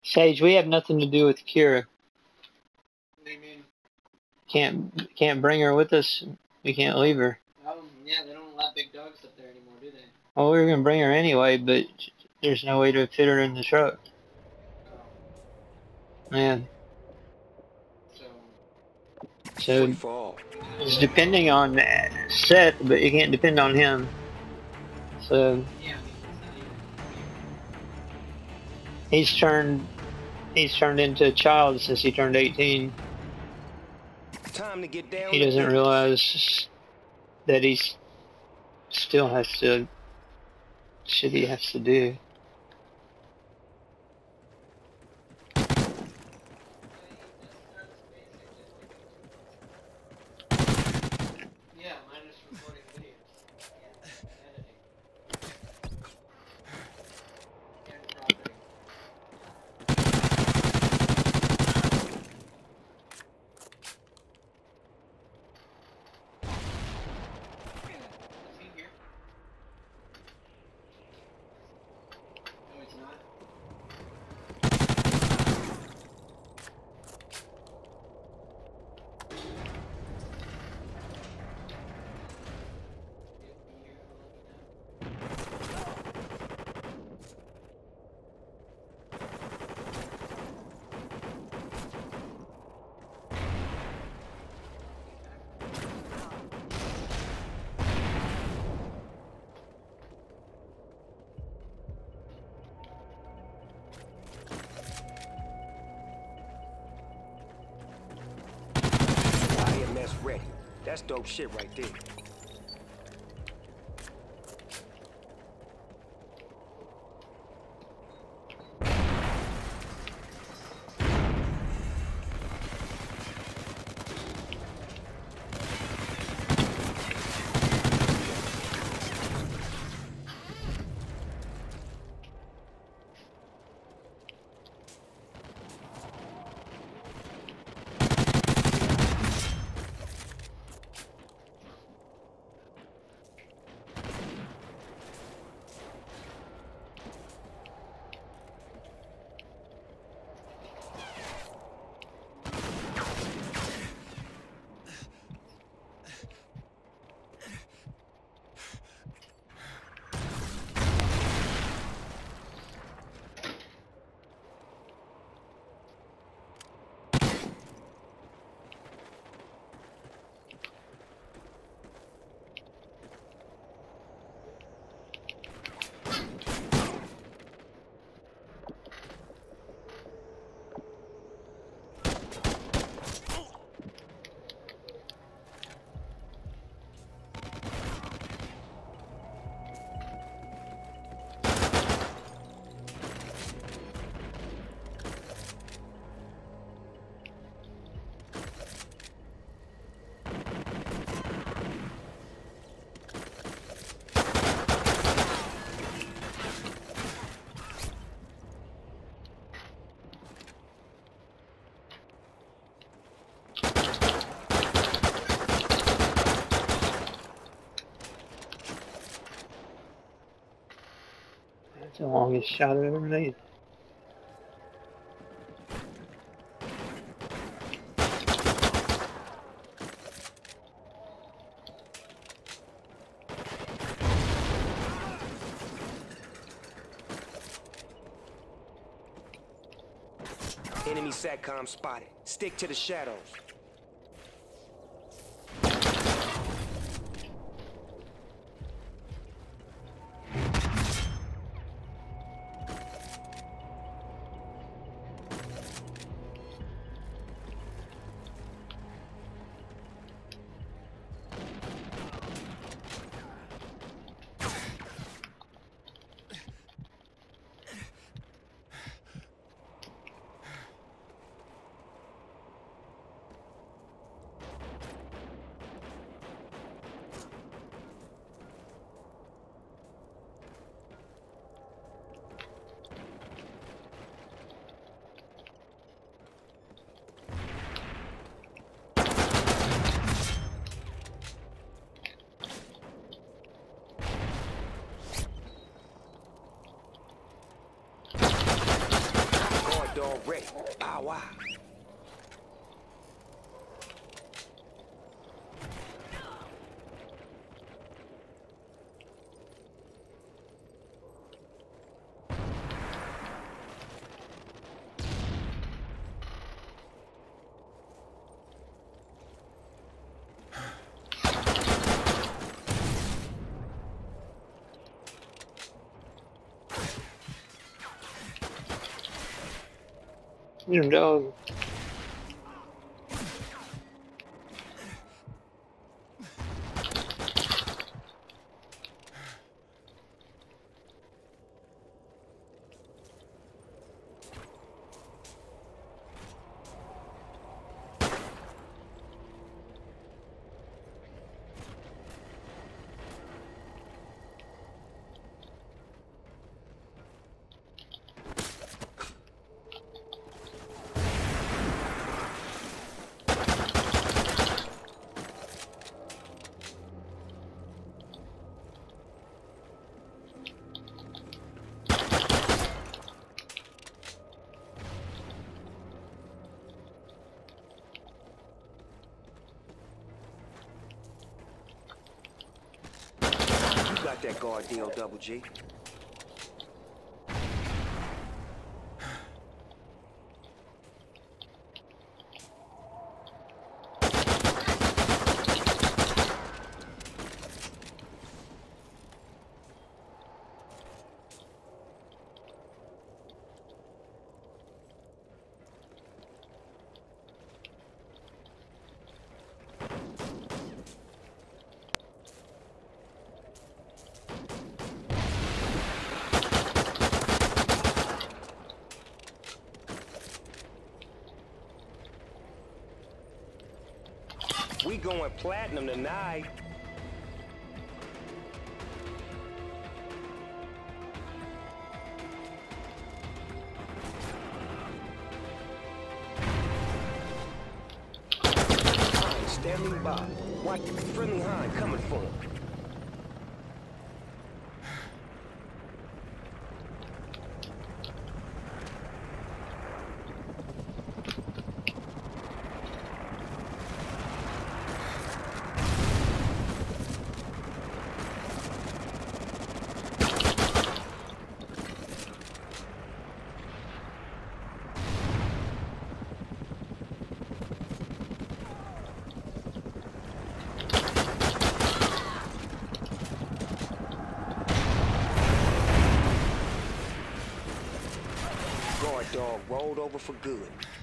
Sage, we have nothing to do with Kira. What do you mean? Can't bring her with us. We can't leave her. Oh, yeah, they don't let big dogs up there anymore, do they? Well, we were gonna bring her anyway, but there's no way to fit her in the truck. Oh. Man. So, So it's depending on Seth, but you can't depend on him. So yeah, he's turned into a child since he turned 18. Time to get down. He doesn't realize that he still has to shit he has to do. yeah, mine is recording videos. Editing. And property. Is he here? No, he's not. IMS ready. That's dope shit right there. That's the longest shot I've ever made. Enemy SATCOM spotted. Stick to the shadows. ready. Bow wow. You know, You got that guard deal, Double G. We going platinum tonight. Hind standing by. Watch friendly Hind coming for him. Guard dog rolled over for good.